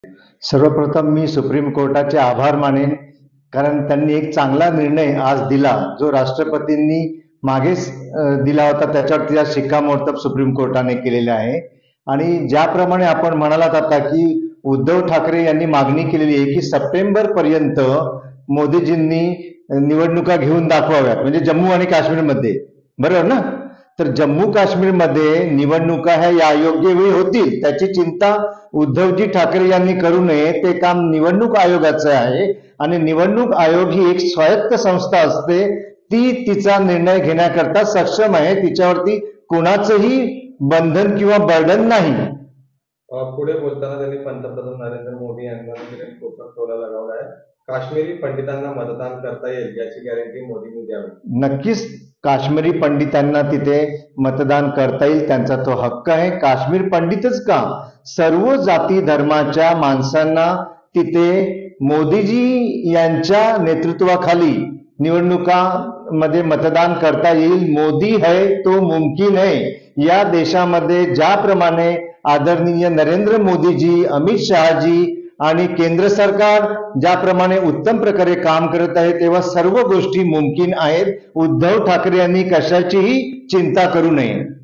सर्वप्रथम मी सुप्रीम कोर्टाचे आभार मानेन, कारण त्यांनी एक चांगला निर्णय आज दिला जो राष्ट्रपतींनी मागेच दिला होता, त्याच्यावरती आज शिक्कामोर्तब सुप्रीम कोर्टाने केलेले आहे। आणि ज्याप्रमाणे आपण म्हणालात आता की उद्धव ठाकरे यांनी मागणी केलेली आहे की सप्टेंबर पर्यंत मोदीजींनी निवडणुका घेऊन दाखवाव्यात, म्हणजे जम्मू आणि काश्मीरमध्ये, बरोबर ना? तर जम्मू काश्मीरमध्ये निवडणुका ह्या या योग्य वेळी होतील त्याची चिंता उद्धवजी ठाकरे यांनी करू नये। ते काम निवडणूक आयोगाचं आहे आणि निवडणूक आयोग ही एक स्वायत्त संस्था असते, ती तिचा निर्णय घेण्याकरता सक्षम आहे, तिच्यावरती कोणाचंही बंधन किंवा बर्डन नाही। पुढे बोलताना त्यांनी पंतप्रधान नरेंद्र मोदी यांना टोला लगावला आहे। काश्मीरी पंडितांना मतदान करता येईल याची गॅरंटी मोदींनी द्यावी। नक्कीच काश्मीरी पंडितांना तिथे मतदान करता येईल, त्यांचा तो हक्क आहे। काश्मीर पंडितच का, सर्व जाती धर्माच्या माणसांना तिथे मोदीजी यांच्या नेतृत्वाखाली निवडणुकांमध्ये मतदान करता येईल। मोदी है तो मुमकिन है या देशामध्ये ज्याप्रमाणे आदरणीय नरेंद्र मोदीजी, अमित शहाजी आणि केंद्र सरकार ज्याप्रमाणे उत्तम प्रकारे काम करत आहे, तेव्हा सर्व गोष्टी मुमकिन आहेत। उद्धव ठाकरे यांनी कशाचीही चिंता करू नये।